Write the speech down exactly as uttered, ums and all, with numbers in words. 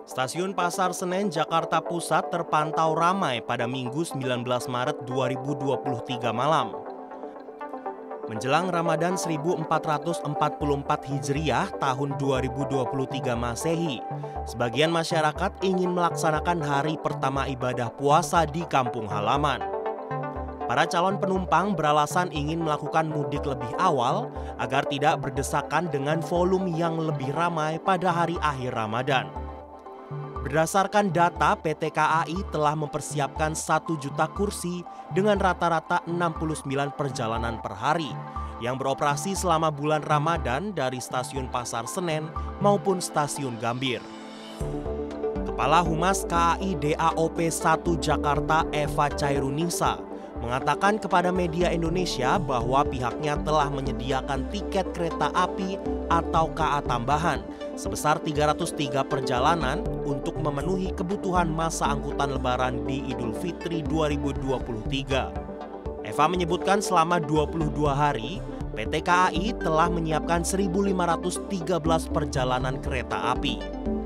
Stasiun Pasar Senen, Jakarta Pusat terpantau ramai pada Minggu sembilan belas Maret dua ribu dua puluh tiga malam. Menjelang Ramadan seribu empat ratus empat puluh empat Hijriah tahun dua ribu dua puluh tiga Masehi, sebagian masyarakat ingin melaksanakan hari pertama ibadah puasa di kampung halaman. Para calon penumpang beralasan ingin melakukan mudik lebih awal agar tidak berdesakan dengan volume yang lebih ramai pada hari akhir Ramadan. Berdasarkan data, P T K A I telah mempersiapkan satu juta kursi dengan rata-rata enam puluh sembilan perjalanan per hari yang beroperasi selama bulan Ramadan dari stasiun Pasar Senen maupun stasiun Gambir. Kepala Humas K A I D A O P satu Jakarta Eva Chairunisa mengatakan kepada media Indonesia bahwa pihaknya telah menyediakan tiket kereta api atau K A tambahan sebesar tiga ratus tiga perjalanan untuk memenuhi kebutuhan masa angkutan lebaran di Idul Fitri dua ribu dua puluh tiga. Eva menyebutkan selama dua puluh dua hari, P T K A I telah menyiapkan seribu lima ratus tiga belas perjalanan kereta api.